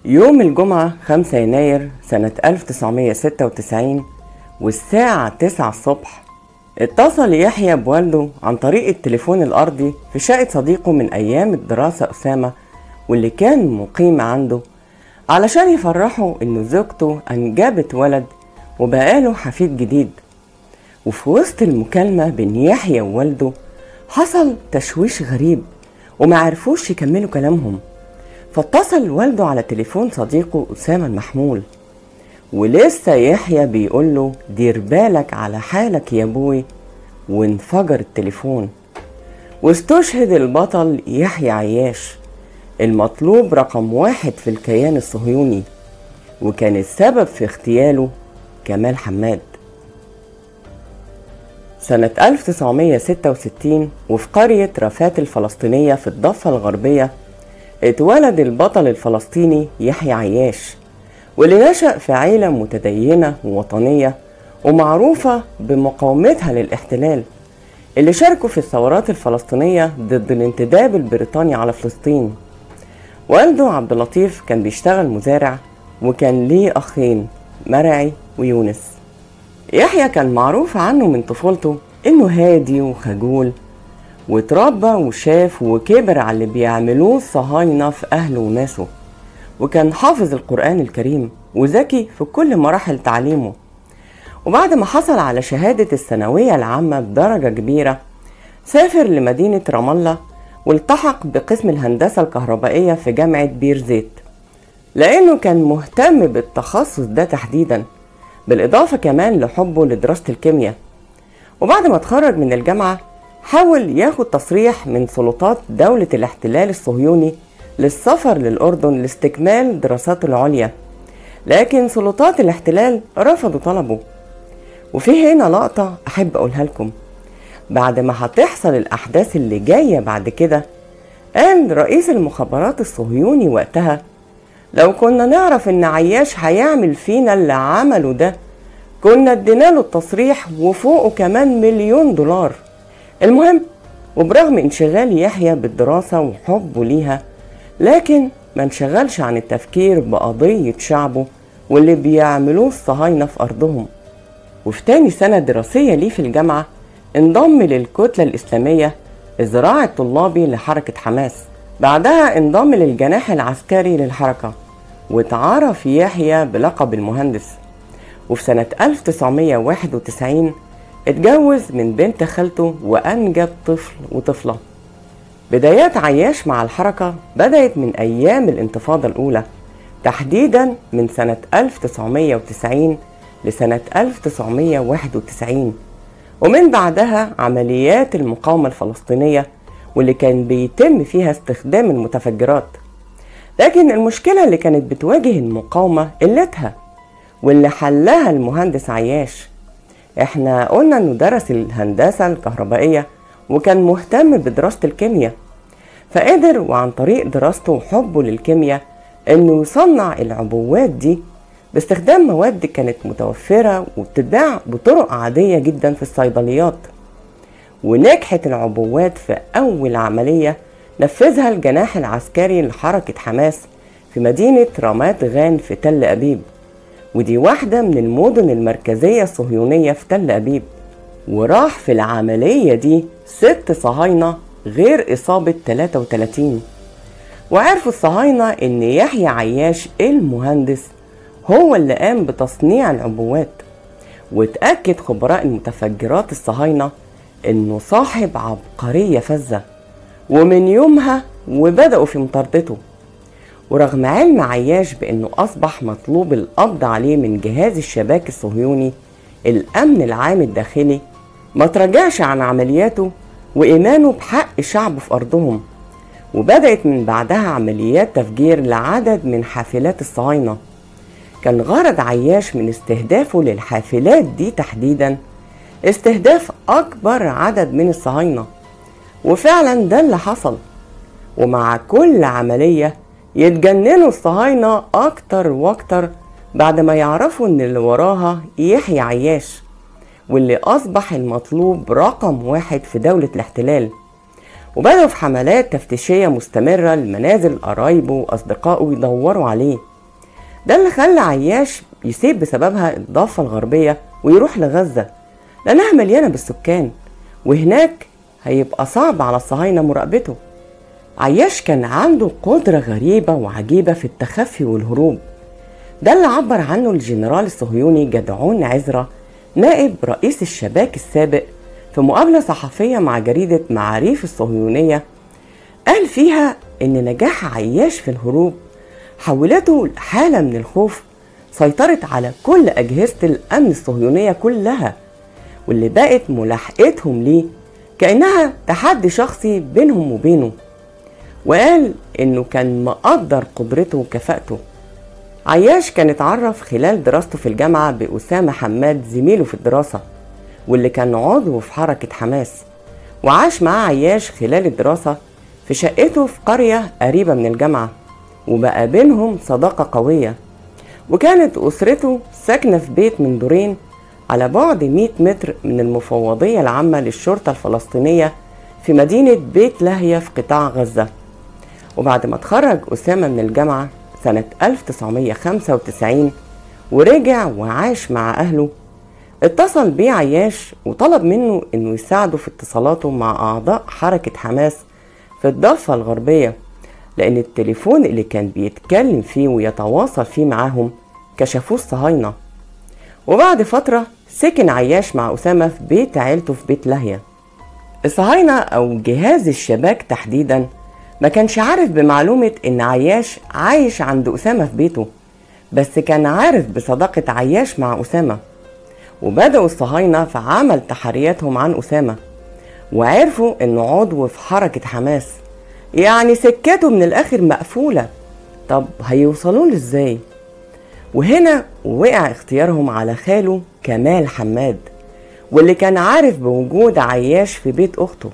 يوم الجمعة 5 يناير سنة 1996 والساعة 9 الصبح اتصل يحيى بوالده عن طريق التليفون الأرضي في شقة صديقه من أيام الدراسة أسامة، واللي كان مقيم عنده، علشان يفرحوا إن زوجته أنجبت ولد وبقاله حفيد جديد. وفي وسط المكالمة بين يحيى ووالده حصل تشويش غريب وما عرفوش يكملوا كلامهم، فاتصل والده على تليفون صديقه أسامة المحمول، ولسه يحيى بيقول له دير بالك على حالك يا ابوي، وانفجر التليفون. واستشهد البطل يحيى عياش، المطلوب رقم 1 في الكيان الصهيوني، وكان السبب في اغتياله كمال حماد. سنة 1966 وفي قرية رفات الفلسطينية في الضفة الغربية اتولد البطل الفلسطيني يحيى عياش، واللي نشأ في عيلة متدينة ووطنية ومعروفة بمقاومتها للاحتلال، اللي شاركوا في الثورات الفلسطينية ضد الانتداب البريطاني على فلسطين. والده عبد اللطيف كان بيشتغل مزارع، وكان ليه أخين مرعي ويونس. يحيى كان معروف عنه من طفولته إنه هادي وخجول، واتربى وشاف وكبر على اللي بيعملوه الصهاينة في أهله وناسه، وكان حافظ القرآن الكريم وذكي في كل مراحل تعليمه. وبعد ما حصل على شهادة الثانوية العامة بدرجة كبيرة سافر لمدينة رام الله والتحق بقسم الهندسة الكهربائية في جامعة بير زيت، لأنه كان مهتم بالتخصص ده تحديدا، بالإضافة كمان لحبه لدراسة الكيمياء. وبعد ما اتخرج من الجامعة حاول ياخد تصريح من سلطات دولة الاحتلال الصهيوني للسفر للأردن لاستكمال دراساته العليا، لكن سلطات الاحتلال رفضوا طلبه. وفي هنا لقطة أحب أقولها لكم. بعد ما هتحصل الأحداث اللي جاية بعد كده، قال رئيس المخابرات الصهيوني وقتها: لو كنا نعرف إن عياش هيعمل فينا اللي عمله ده كنا ادينا له التصريح وفوقه كمان $1,000,000. المهم، وبرغم انشغال يحيى بالدراسة وحبه ليها، لكن ما انشغلش عن التفكير بقضية شعبه واللي بيعملوه الصهاينة في أرضهم. وفي تاني سنة دراسية ليه في الجامعة انضم للكتلة الإسلامية الزراعي الطلابي لحركة حماس، بعدها انضم للجناح العسكري للحركة، واتعرف يحيى بلقب المهندس. وفي سنة 1991 اتجوز من بنت خالته وأنجب طفل وطفلة. بدايات عياش مع الحركة بدأت من أيام الانتفاضة الأولى، تحديدا من سنة 1990 لسنة 1991، ومن بعدها عمليات المقاومة الفلسطينية واللي كان بيتم فيها استخدام المتفجرات. لكن المشكلة اللي كانت بتواجه المقاومة قلتها، واللي حلها المهندس عياش. احنا قلنا انه درس الهندسة الكهربائية وكان مهتم بدراسة الكيمياء، فقدر وعن طريق دراسته وحبه للكيمياء انه يصنع العبوات دي باستخدام مواد كانت متوفرة وبتتباع بطرق عادية جدا في الصيدليات. ونجحت العبوات في أول عملية نفذها الجناح العسكري لحركة حماس في مدينة رامات غان في تل أبيب، ودي واحدة من المدن المركزية الصهيونية في تل أبيب. وراح في العملية دي 6 صهاينة غير إصابة 33. وعرفوا الصهاينة إن يحيى عياش المهندس هو اللي قام بتصنيع العبوات، واتأكد خبراء المتفجرات الصهاينة إنه صاحب عبقرية فذة، ومن يومها وبدأوا في مطاردته. ورغم علم عياش بأنه أصبح مطلوب القبض عليه من جهاز الشباك الصهيوني الأمن العام الداخلي، ما تراجعش عن عملياته وإيمانه بحق شعبه في أرضهم. وبدأت من بعدها عمليات تفجير لعدد من حافلات الصهاينة. كان غرض عياش من استهدافه للحافلات دي تحديدا استهداف أكبر عدد من الصهاينة، وفعلا ده اللي حصل. ومع كل عملية يتجننوا الصهاينة أكتر وأكتر بعد ما يعرفوا إن اللي وراها يحيى عياش، واللي أصبح المطلوب رقم 1 في دولة الاحتلال. وبدأوا في حملات تفتيشية مستمرة لمنازل قرايبه وأصدقائه يدوروا عليه. ده اللي خلى عياش يسيب بسببها الضفة الغربية ويروح لغزة، لأنها مليانة بالسكان، وهناك هيبقى صعب على الصهاينة مراقبته. عياش كان عنده قدرة غريبة وعجيبة في التخفي والهروب، ده اللي عبر عنه الجنرال الصهيوني جدعون عزرا نائب رئيس الشباك السابق في مقابلة صحفية مع جريدة معاريف الصهيونية. قال فيها إن نجاح عياش في الهروب حولته لحالة من الخوف سيطرت على كل أجهزة الأمن الصهيونية كلها، واللي بقت ملاحقتهم ليه كأنها تحدي شخصي بينهم وبينه. وقال إنه كان مقدر قدرته وكفاءته. عياش كان اتعرف خلال دراسته في الجامعة بأسامة حماد زميله في الدراسة، واللي كان عضو في حركة حماس، وعاش معاه عياش خلال الدراسة في شقته في قرية قريبة من الجامعة، وبقى بينهم صداقة قوية. وكانت أسرته ساكنة في بيت من دورين على بعد 100 متر من المفوضية العامة للشرطة الفلسطينية في مدينة بيت لاهيا في قطاع غزة. وبعد ما اتخرج أسامة من الجامعة سنة 1995 ورجع وعاش مع أهله، اتصل بيه عياش وطلب منه انه يساعده في اتصالاته مع أعضاء حركة حماس في الضفة الغربية، لأن التليفون اللي كان بيتكلم فيه ويتواصل فيه معاهم كشفوه الصهاينة. وبعد فترة سكن عياش مع أسامة في بيت عيلته في بيت لاهيا. الصهاينة أو جهاز الشباك تحديدا ما كانش عارف بمعلومة إن عياش عايش عند أسامة في بيته، بس كان عارف بصداقة عياش مع أسامة. وبدأوا الصهاينة في عمل تحرياتهم عن أسامة، وعرفوا إنه عضو في حركة حماس، يعني سكته من الآخر مقفولة. طب هيوصلوا له إزاي؟ وهنا وقع اختيارهم على خاله كمال حماد، واللي كان عارف بوجود عياش في بيت أخته.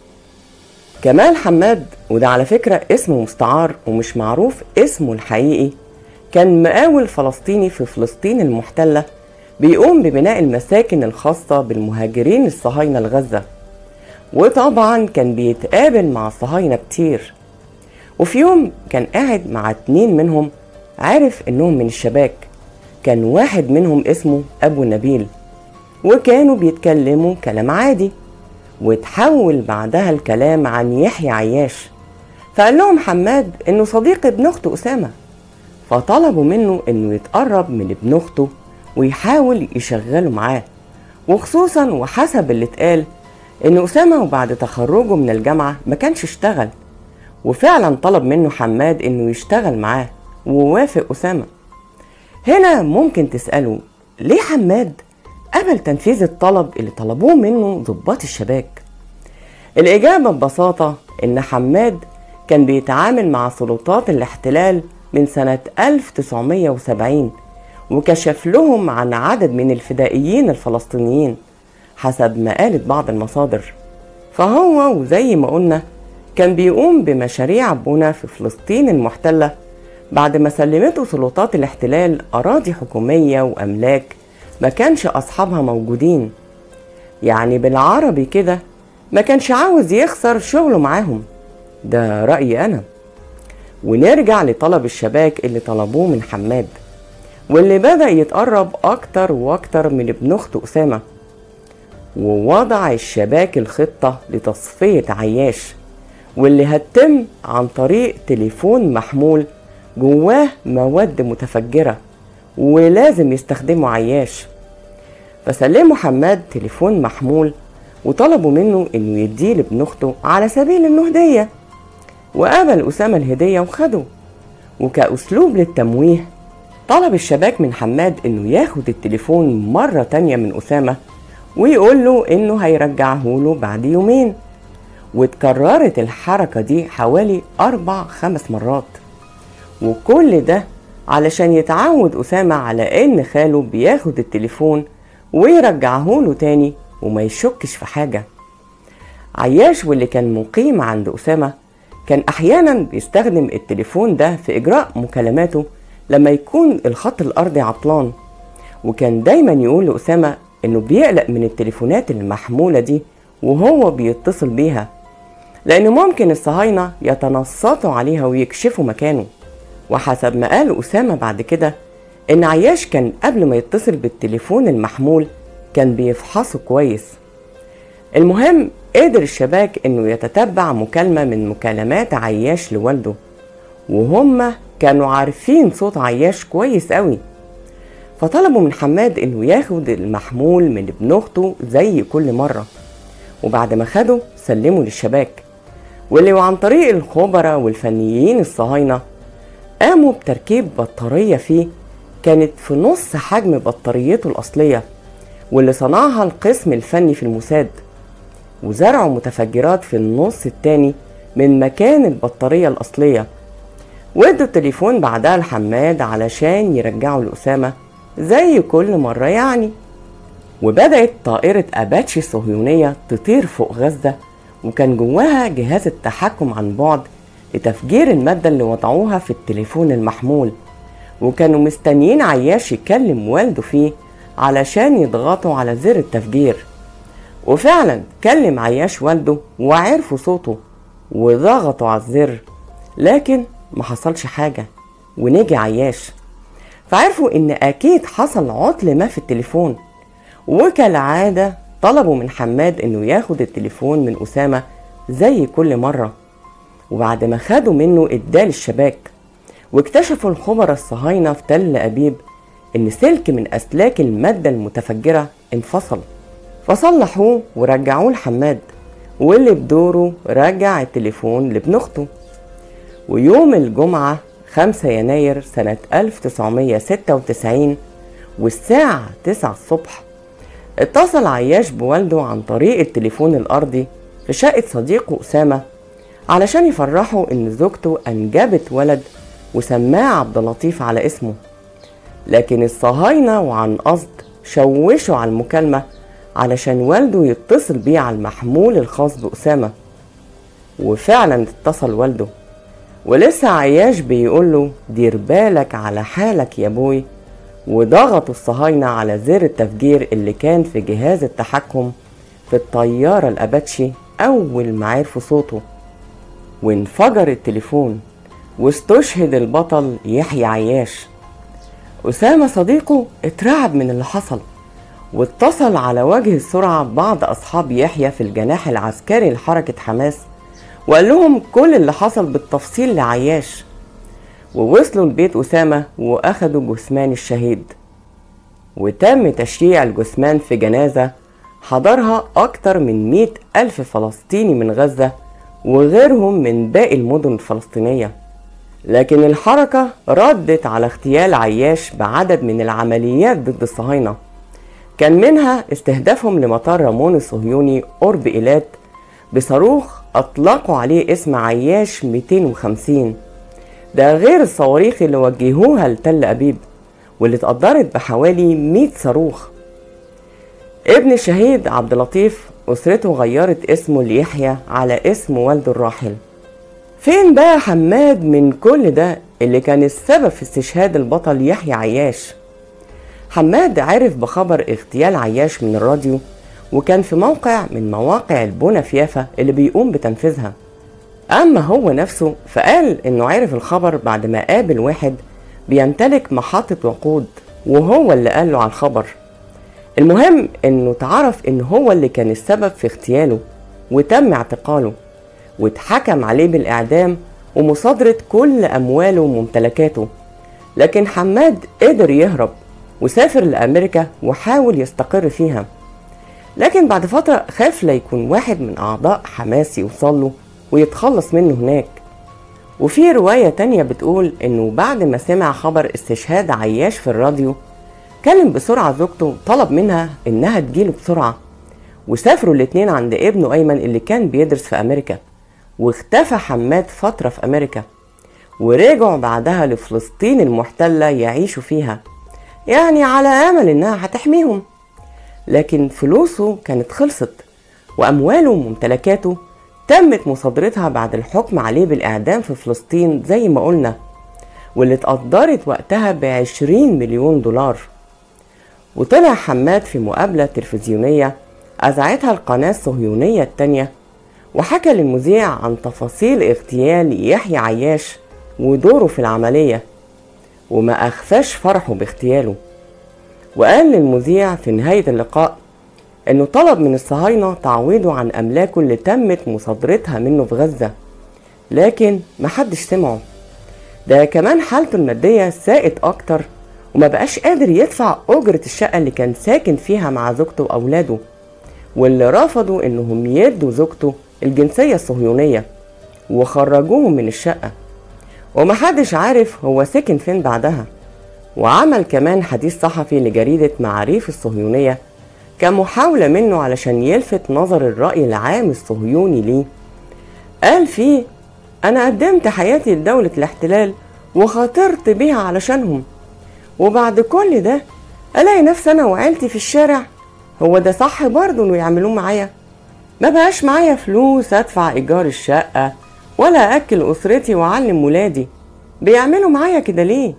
كمال حماد، وده على فكرة اسمه مستعار ومش معروف اسمه الحقيقي، كان مقاول فلسطيني في فلسطين المحتلة بيقوم ببناء المساكن الخاصة بالمهاجرين الصهاينة لغزة، وطبعا كان بيتقابل مع الصهاينة كتير. وفي يوم كان قاعد مع 2 منهم عارف انهم من الشباك، كان واحد منهم اسمه ابو نبيل، وكانوا بيتكلموا كلام عادي، وتحول بعدها الكلام عن يحيى عياش. فقال لهم حماد انه صديق ابن اخته اسامة، فطلبوا منه انه يتقرب من ابن اخته ويحاول يشغله معاه، وخصوصا وحسب اللي اتقال ان اسامة وبعد تخرجه من الجامعة ما كانش اشتغل، وفعلا طلب منه حماد انه يشتغل معاه ووافق اسامة. هنا ممكن تسألوا ليه حماد قبل تنفيذ الطلب اللي طلبوه منه ضباط الشباك؟ الإجابة ببساطة إن حماد كان بيتعامل مع سلطات الاحتلال من سنة 1970، وكشف لهم عن عدد من الفدائيين الفلسطينيين حسب ما قالت بعض المصادر. فهو وزي ما قلنا كان بيقوم بمشاريع بنى في فلسطين المحتلة بعد ما سلمته سلطات الاحتلال أراضي حكومية وأملاك ما كانش أصحابها موجودين. يعني بالعربي كده ما كانش عاوز يخسر شغله معاهم، ده رأيي أنا. ونرجع لطلب الشباك اللي طلبوه من حماد، واللي بدأ يتقرب أكتر وأكتر من ابن أخته أسامة. ووضع الشباك الخطة لتصفية عياش، واللي هتتم عن طريق تليفون محمول جواه مواد متفجرة ولازم يستخدمه عياش. فسلموا حماد تليفون محمول وطلبوا منه انه يديه لابن اخته على سبيل انه هدية، وقبل أسامة الهدية وخده. وكأسلوب للتمويه طلب الشباك من حماد انه ياخد التليفون مرة تانية من أسامة ويقول له انه هيرجعه له بعد يومين. واتكررت الحركة دي حوالي 4-5 مرات، وكل ده علشان يتعود أسامة على ان خاله بياخد التليفون ويرجعه له تاني وما يشكش في حاجة. عياش واللي كان مقيم عند أسامة كان أحيانا بيستخدم التليفون ده في إجراء مكالماته لما يكون الخط الأرضي عطلان، وكان دايما يقول لأسامة إنه بيقلق من التليفونات المحمولة دي وهو بيتصل بيها، لأنه ممكن الصهاينة يتنصتوا عليها ويكشفوا مكانه. وحسب ما قال أسامة بعد كده إن عياش كان قبل ما يتصل بالتليفون المحمول كان بيفحصه كويس. المهم قدر الشباك إنه يتتبع مكالمة من مكالمات عياش لوالده، وهم كانوا عارفين صوت عياش كويس قوي، فطلبوا من حماد إنه ياخد المحمول من ابن أخته زي كل مرة. وبعد ما خده سلمه للشباك، واللي عن طريق الخبراء والفنيين الصهاينة قاموا بتركيب بطارية فيه كانت في نص حجم بطاريته الأصلية، واللي صنعها القسم الفني في الموساد، وزرعوا متفجرات في النص التاني من مكان البطارية الأصلية، وادوا التليفون بعدها لحماد علشان يرجعوا لأسامة زي كل مرة يعني. وبدأت طائرة أباتشي الصهيونية تطير فوق غزة، وكان جواها جهاز التحكم عن بعد لتفجير المادة اللي وضعوها في التليفون المحمول، وكانوا مستنيين عياش يكلم والده فيه علشان يضغطوا على زر التفجير. وفعلا كلم عياش والده وعرفوا صوته وضغطوا على الزر، لكن ما حصلش حاجة ونجي عياش، فعرفوا ان اكيد حصل عطل ما في التليفون. وكالعادة طلبوا من حماد انه ياخد التليفون من أسامة زي كل مرة، وبعد ما خدوا منه اداه للشباك. واكتشفوا الخبراء الصهاينة في تل أبيب ان سلك من اسلاك المادة المتفجرة انفصل، فصلحوه ورجعوه لحماد، واللي بدوره رجع التليفون لابن اخته. ويوم الجمعة 5 يناير سنة 1996 والساعة 9 الصبح اتصل عياش بوالده عن طريق التليفون الأرضي في شقة صديقه أسامة علشان يفرحوا إن زوجته أنجبت ولد وسماه عبد اللطيف على اسمه. لكن الصهاينة وعن قصد شوشوا على المكالمة علشان والده يتصل بيه على المحمول الخاص بأسامة. وفعلا اتصل والده، ولسه عياش بيقوله دير بالك على حالك يا بوي، وضغطوا الصهاينة على زر التفجير اللي كان في جهاز التحكم في الطيارة الأباتشي أول ما عرفوا صوته، وانفجر التليفون واستشهد البطل يحيى عياش. أسامة صديقه اترعب من اللي حصل، واتصل على وجه السرعة بعض أصحاب يحيى في الجناح العسكري لحركة حماس، وقال لهم كل اللي حصل بالتفصيل لعياش. ووصلوا لبيت أسامة وأخدوا جثمان الشهيد، وتم تشييع الجثمان في جنازة حضرها أكتر من 100,000 فلسطيني من غزة وغيرهم من باقي المدن الفلسطينية. لكن الحركة ردت على اغتيال عياش بعدد من العمليات ضد الصهاينة، كان منها استهدافهم لمطار رامون الصهيوني قرب إيلات بصاروخ أطلقوا عليه اسم عياش 250، ده غير الصواريخ اللي وجهوها لتل أبيب واللي اتقدرت بحوالي 100 صاروخ. ابن الشهيد عبد اللطيف أسرته غيرت اسمه ليحيى على اسم والده الراحل. فين بقى حماد من كل ده اللي كان السبب في استشهاد البطل يحيى عياش؟ حماد عرف بخبر اغتيال عياش من الراديو، وكان في موقع من مواقع البنا في يافا اللي بيقوم بتنفيذها. أما هو نفسه فقال إنه عرف الخبر بعد ما قابل واحد بيمتلك محطة وقود، وهو اللي قال له على الخبر. المهم إنه تعرف إن هو اللي كان السبب في اغتياله، وتم اعتقاله واتحكم عليه بالإعدام ومصادرة كل أمواله وممتلكاته. لكن حماد قدر يهرب وسافر لأمريكا وحاول يستقر فيها، لكن بعد فترة خاف لا يكون واحد من أعضاء حماس يوصله ويتخلص منه هناك. وفي رواية تانية بتقول إنه بعد ما سمع خبر استشهاد عياش في الراديو كلم بسرعة زوجته، طلب منها إنها تجيله بسرعة، وسافروا الاتنين عند ابنه أيمن اللي كان بيدرس في أمريكا. واختفى حماد فترة في أمريكا، ورجعوا بعدها لفلسطين المحتلة يعيشوا فيها، يعني على أمل إنها هتحميهم. لكن فلوسه كانت خلصت، وأمواله وممتلكاته تمت مصادرتها بعد الحكم عليه بالإعدام في فلسطين زي ما قلنا، واللي اتقدرت وقتها ب20 مليون دولار. وطلع حماد في مقابلة تلفزيونية أذاعتها القناة الصهيونية التانية، وحكى للمذيع عن تفاصيل اغتيال يحيى عياش ودوره في العملية. وما أخفاش فرحه باغتياله، وقال للمذيع في نهاية اللقاء إنه طلب من الصهاينة تعويضه عن أملاكه اللي تمت مصادرتها منه في غزة، لكن محدش سمعه. ده كمان حالته المادية ساءت أكتر، وما بقاش قادر يدفع أجرة الشقة اللي كان ساكن فيها مع زوجته وأولاده، واللي رفضوا إنهم يدوا زوجته الجنسية الصهيونية وخرجوهم من الشقة، ومحدش عارف هو سكن فين بعدها. وعمل كمان حديث صحفي لجريدة معاريف الصهيونية كمحاولة منه علشان يلفت نظر الرأي العام الصهيوني ليه. قال فيه: أنا قدمت حياتي لدولة الاحتلال وخاطرت بيها علشانهم، وبعد كل ده ألاقي نفسي أنا وعيلتي في الشارع. هو ده صح برضه إنه يعملوه معايا؟ ما بقاش معايا فلوس أدفع إيجار الشقة ولا أكل أسرتي وأعلم ولادي، بيعملوا معايا كده ليه؟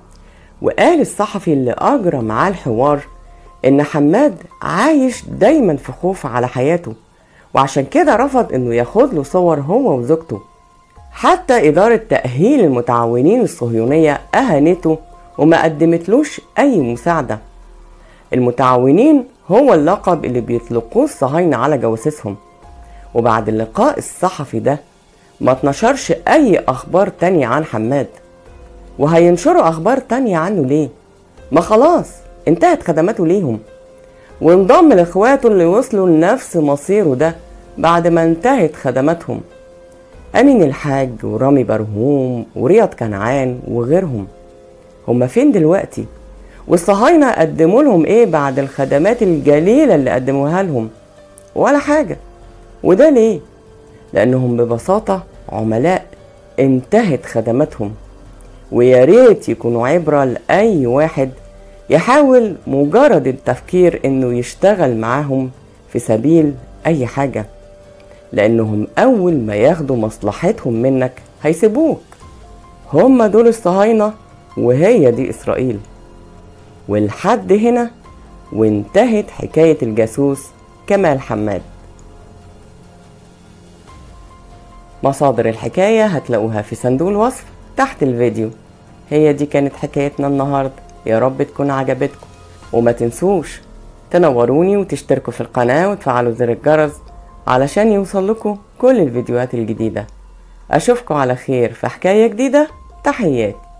وقال الصحفي اللي أجرى معاه الحوار إن حماد عايش دايما في خوف على حياته، وعشان كده رفض إنه ياخد له صور هو وزوجته. حتى إدارة تأهيل المتعاونين الصهيونية أهانته وما قدمتلوش أي مساعدة. المتعاونين هو اللقب اللي بيطلقوه الصهاينة على جواسيسهم. وبعد اللقاء الصحفي ده ما اتنشرش أي أخبار تانية عن حماد، وهينشروا أخبار تانية عنه ليه؟ ما خلاص انتهت خدماته ليهم، وانضم لإخواته اللي وصلوا لنفس مصيره ده بعد ما انتهت خدماتهم: أمين الحاج ورامي برهوم ورياض كنعان وغيرهم. هما فين دلوقتي؟ والصهاينة قدموا لهم ايه بعد الخدمات الجليلة اللي قدموها لهم؟ ولا حاجة. وده ليه؟ لأنهم ببساطة عملاء انتهت خدماتهم، ويا ريت يكونوا عبرة لأي واحد يحاول مجرد التفكير انه يشتغل معاهم في سبيل اي حاجة، لانهم اول ما ياخدوا مصلحتهم منك هيسيبوك. هم دول الصهاينة وهي دي اسرائيل. والحد هنا وانتهت حكاية الجاسوس كمال حماد. مصادر الحكاية هتلاقوها في صندوق الوصف تحت الفيديو. هي دي كانت حكايتنا النهاردة، يا رب تكون عجبتكم. وما تنسوش تنوروني وتشتركوا في القناة وتفعلوا زر الجرس علشان يوصل لكم كل الفيديوهات الجديدة. أشوفكم على خير في حكاية جديدة. تحياتي.